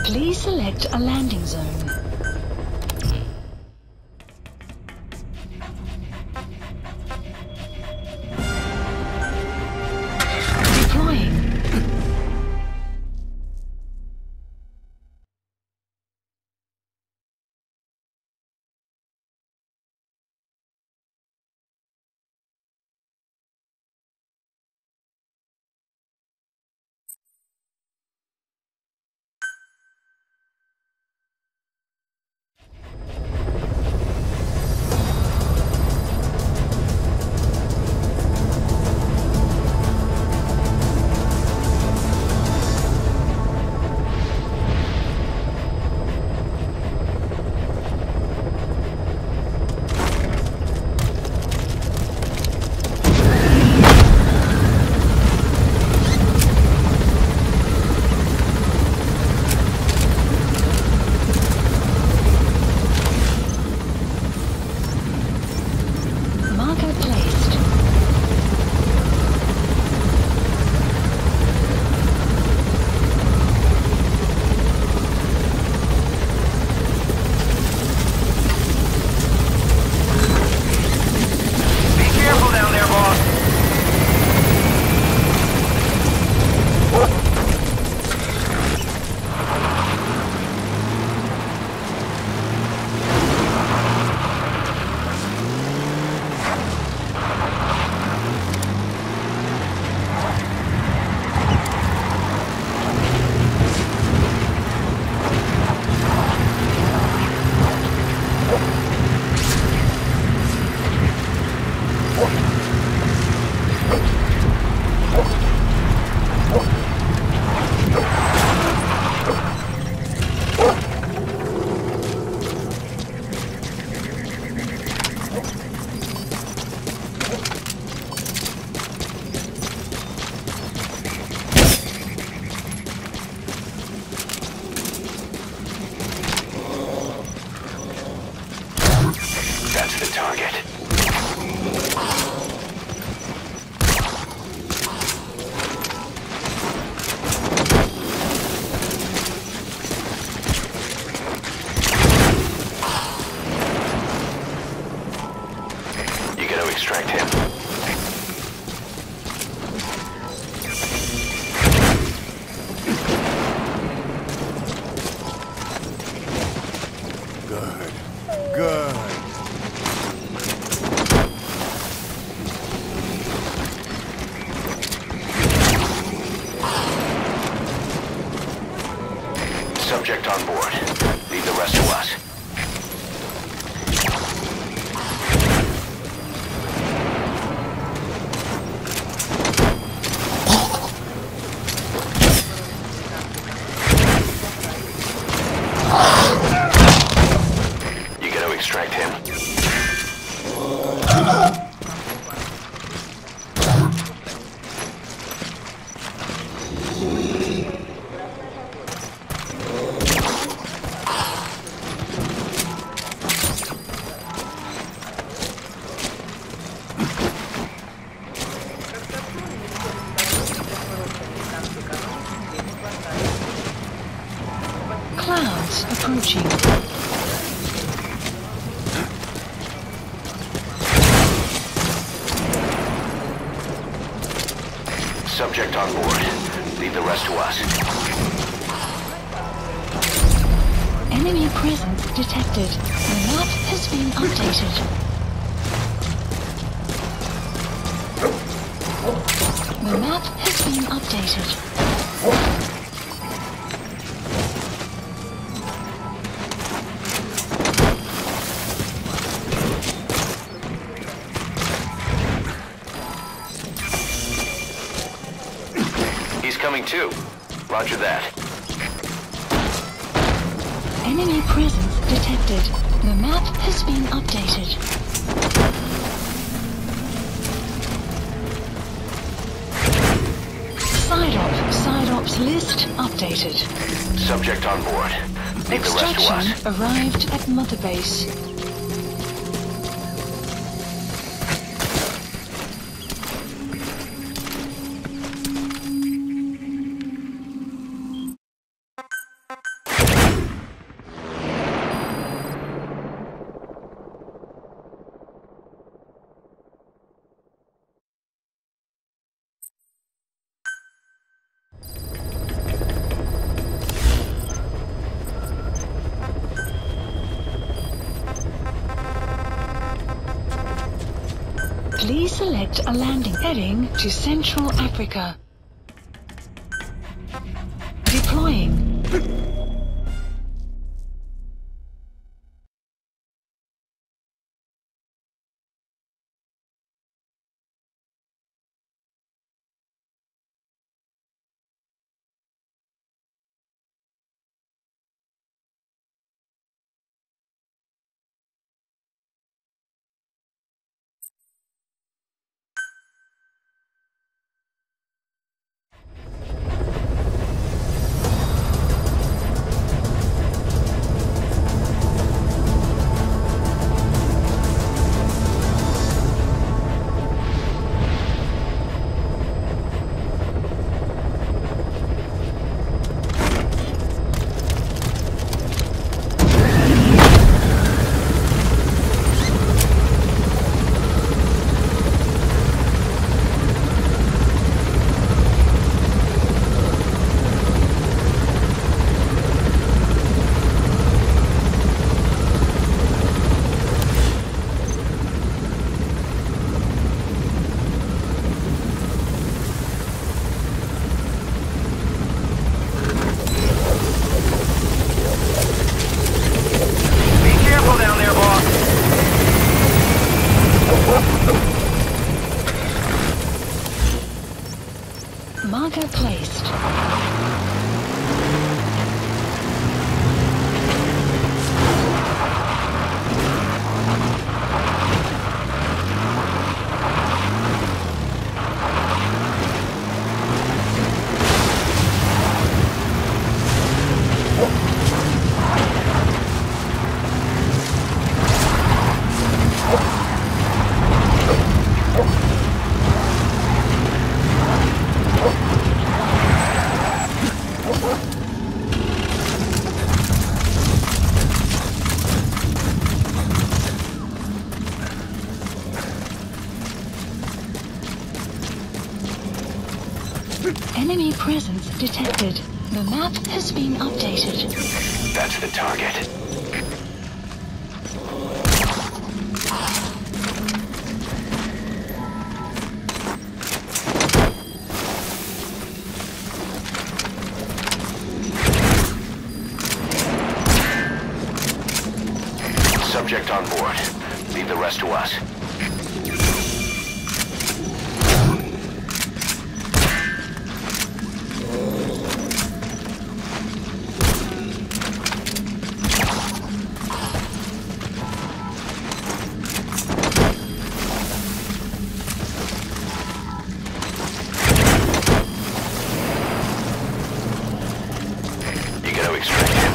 Please select a landing zone. Deploying. That's the target. You gotta extract him. Good. Subject on board. Leave the rest to us. You gotta extract him. Clouds approaching. Subject on board. Leave the rest to us. Enemy presence detected. The map has been updated. The map has been updated. He's coming too. Roger that. Enemy presence detected. The map has been updated. Side ops list updated. Subject on board. Leave the rest to us. Extraction arrived at Mother Base. Please select a landing heading to Central Africa. Deploying. Marker placed. Enemy presence detected. The map has been updated. That's the target. Subject on board. Leave the rest to us. You gotta extract him.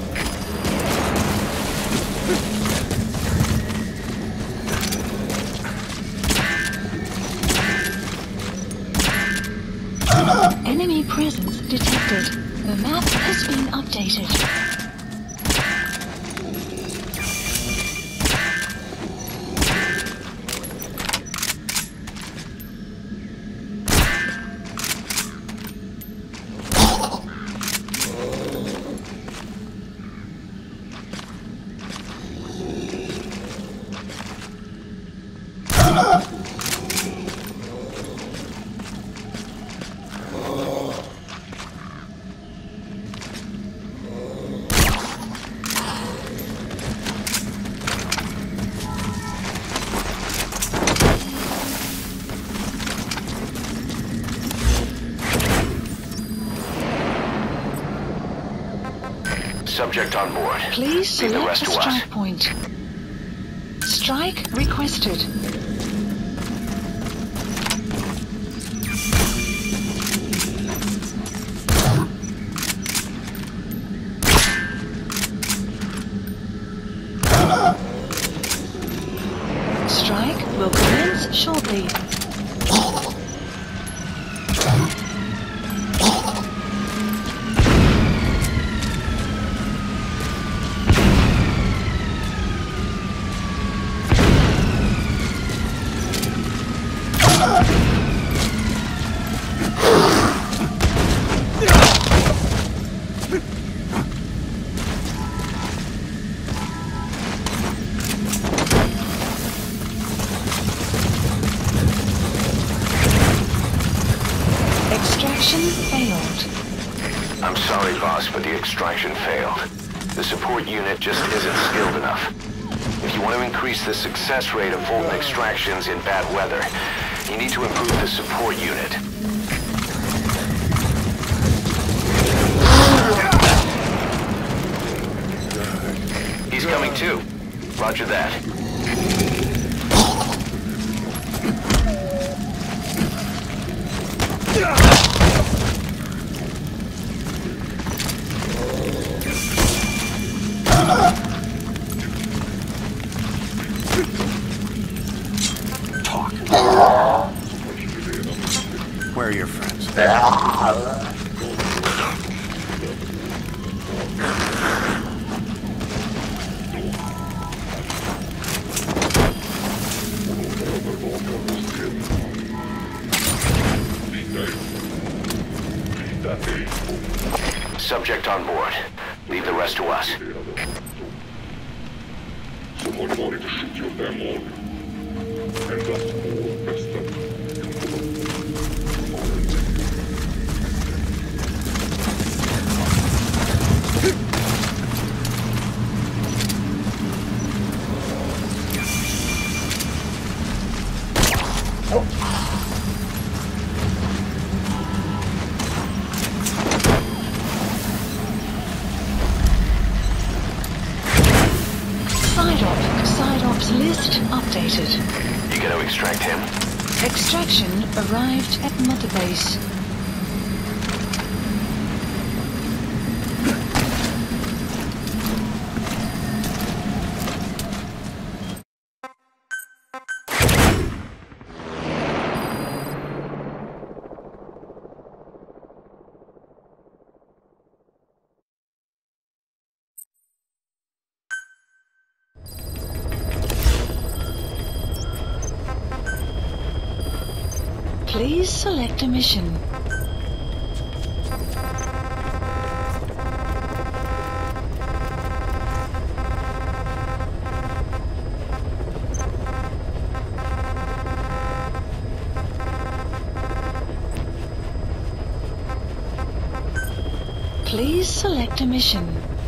Enemy presence detected. The map has been updated. Subject on board. Please Leave the select rest a to us. strike point. Strike requested. Strike will commence shortly. failed. I'm sorry, boss, but the extraction failed. The support unit just isn't skilled enough. If you want to increase the success rate of Vulcan extractions in bad weather, you need to improve the support unit. He's coming too. Roger that. Where are your friends? Subject on board. Leave the rest to us. Someone wanted to shoot your family. And that's all messed up. Side-ops list updated. You gonna extract him? Extraction arrived at Mother Base. Please select a mission. Please select a mission.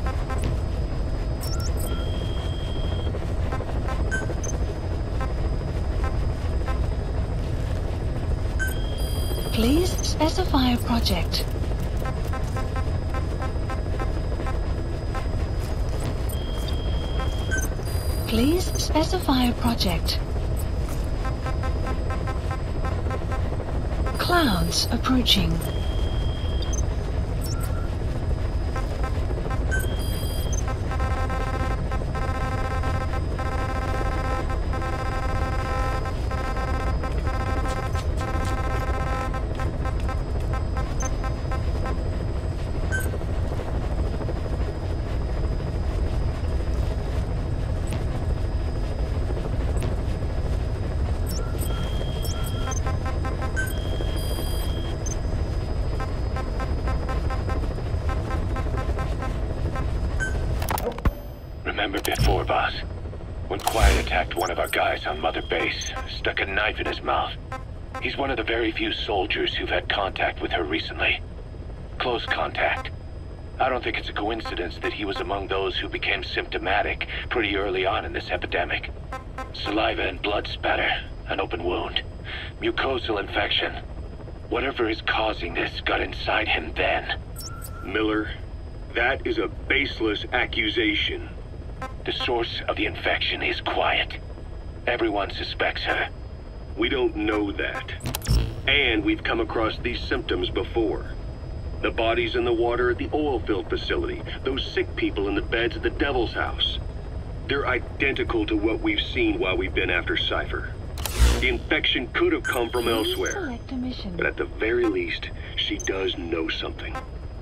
Please specify a project. Please specify a project. Clouds approaching. Remember before, boss? When Quiet attacked one of our guys on Mother Base, stuck a knife in his mouth. He's one of the very few soldiers who've had contact with her recently. Close contact. I don't think it's a coincidence that he was among those who became symptomatic pretty early on in this epidemic. Saliva and blood spatter, an open wound, mucosal infection. Whatever is causing this got inside him then. Miller, that is a baseless accusation. The source of the infection is Quiet. Everyone suspects her. We don't know that. And we've come across these symptoms before. The bodies in the water at the oil field facility, those sick people in the beds at the Devil's House. They're identical to what we've seen while we've been after Cypher. The infection could have come from elsewhere. Select a mission. But at the very least, she does know something.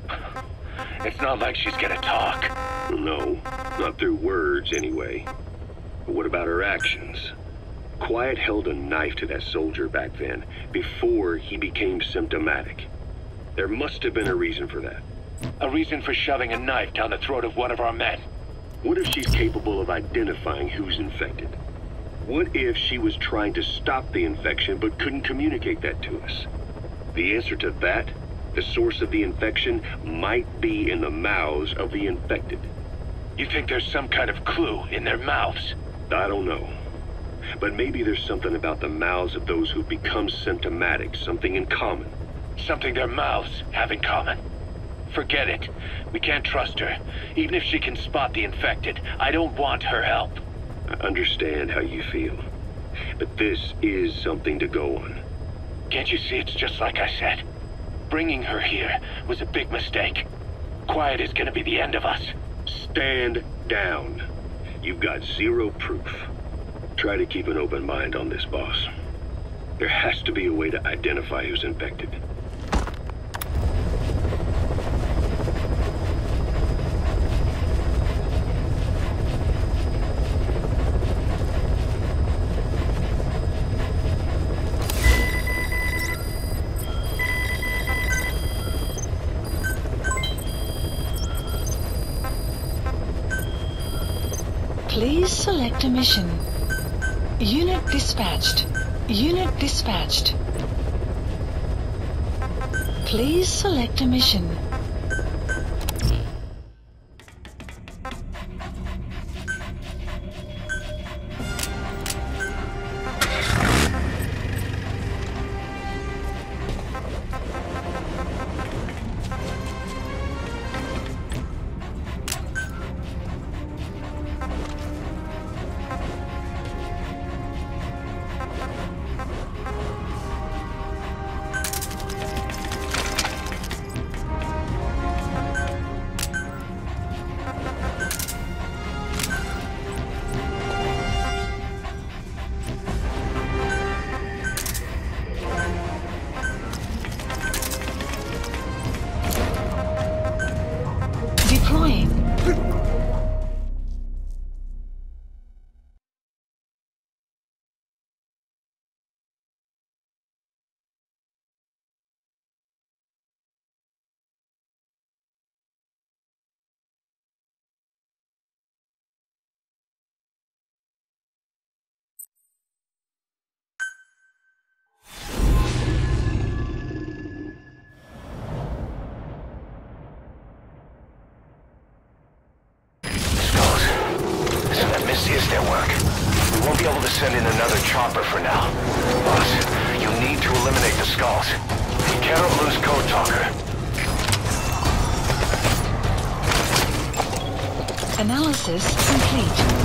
It's not like she's gonna talk. No, not through words anyway. But what about her actions? Quiet held a knife to that soldier back then, before he became symptomatic. There must have been a reason for that. A reason for shoving a knife down the throat of one of our men. What if she's capable of identifying who's infected? What if she was trying to stop the infection but couldn't communicate that to us? The answer to that The source of the infection might be in the mouths of the infected. You think there's some kind of clue in their mouths? I don't know. But maybe there's something about the mouths of those who become symptomatic, something in common. Something their mouths have in common. Forget it. We can't trust her. Even if she can spot the infected, I don't want her help. I understand how you feel. But this is something to go on. Can't you see it's just like I said? Bringing her here was a big mistake. Quiet is gonna be the end of us. Stand down. You've got zero proof. Try to keep an open mind on this, boss. There has to be a way to identify who's infected. Please select a mission. Unit dispatched. Unit dispatched. Please select a mission. Deploying. Is their work. We won't be able to send in another chopper for now. Boss, you need to eliminate the skulls. You cannot lose Code Talker. Analysis complete.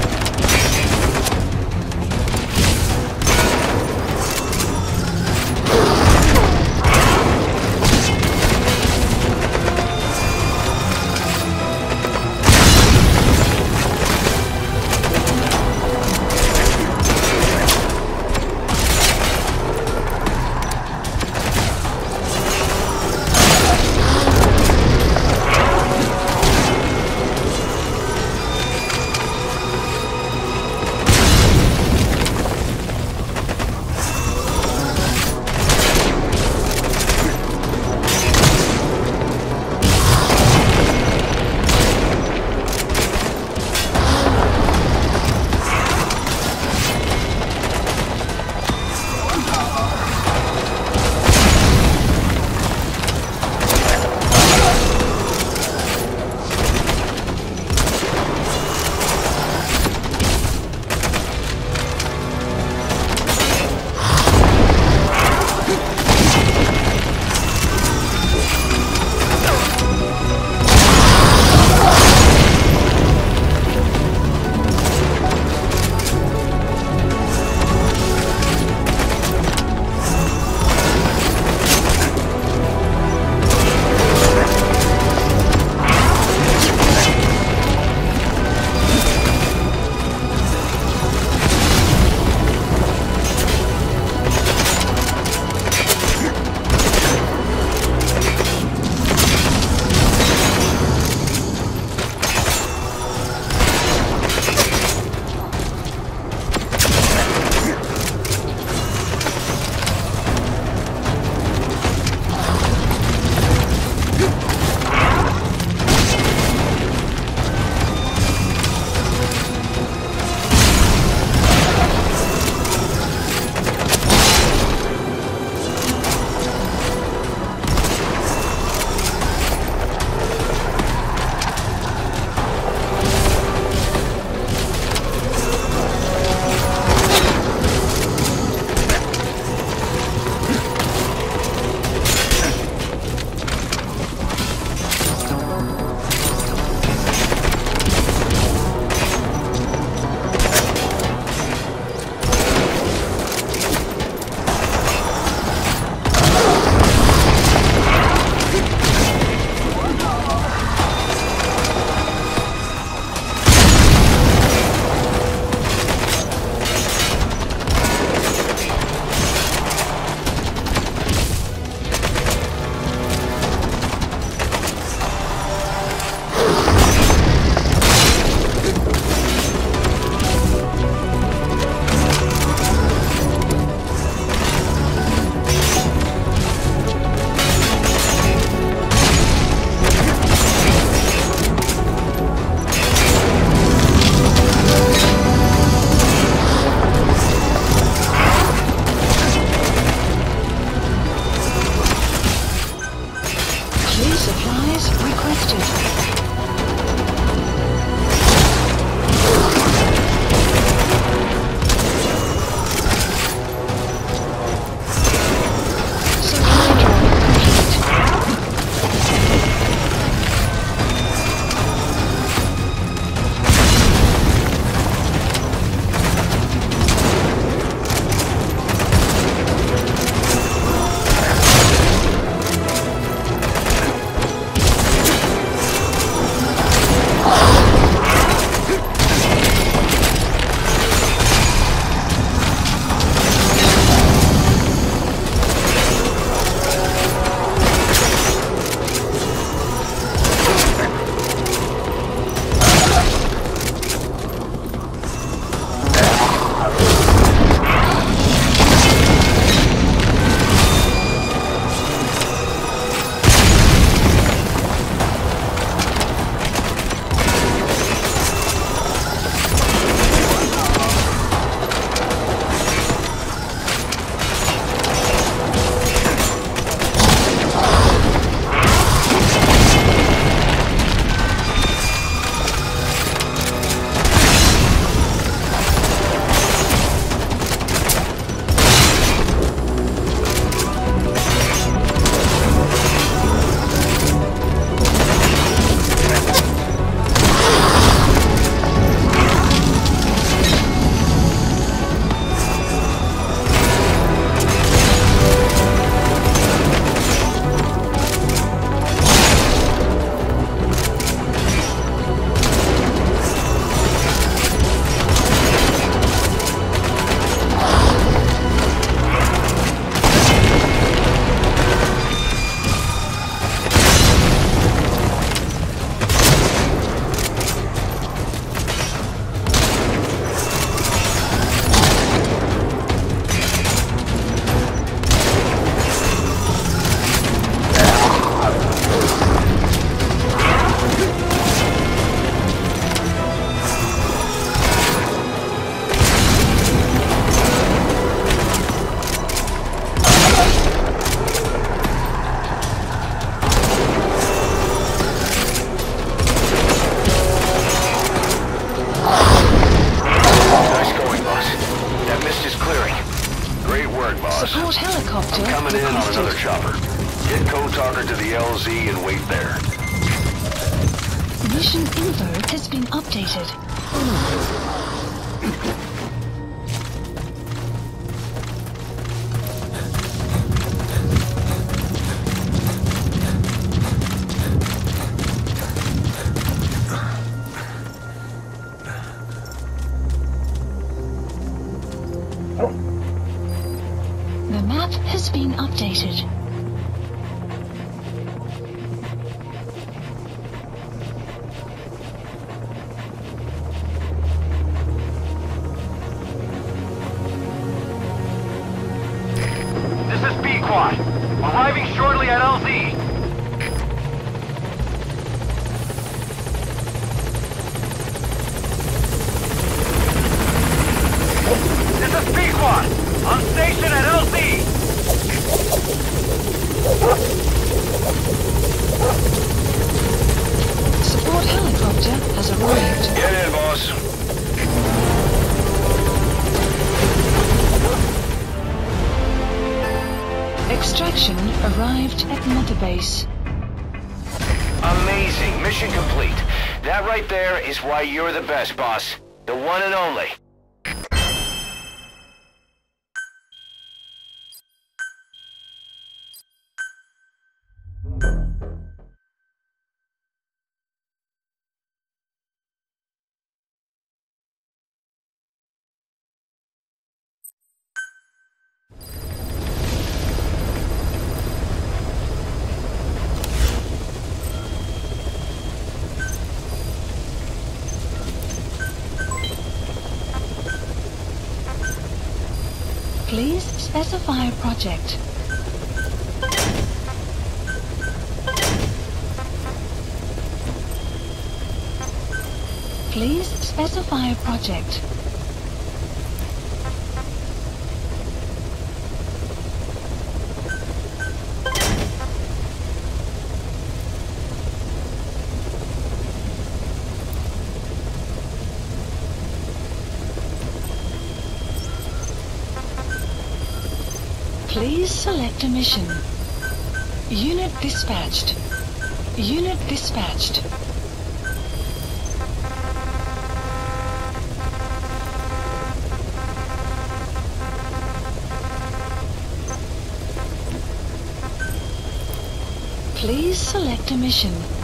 Supplies requested. Support helicopter. I'm coming in on another chopper. Get Code Talker to the LZ and wait there. Mission info has been updated. The map has been updated. This is B-Quad. Arriving shortly at LZ. This is B-Quad. On station at LZ. Support helicopter has arrived. Get in, boss. Extraction arrived at Mother Base. Amazing. Mission complete. That right there is why you're the best, boss. The one and only. Please specify project. Please specify project. Please select a mission. Unit dispatched. Unit dispatched. Please select a mission.